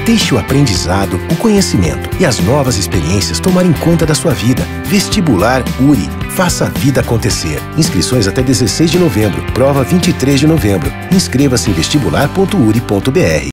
Deixe o aprendizado, o conhecimento e as novas experiências tomarem conta da sua vida. Vestibular URI. Faça a vida acontecer. Inscrições até 16 de novembro. Prova 23 de novembro. Inscreva-se em vestibular.uri.br.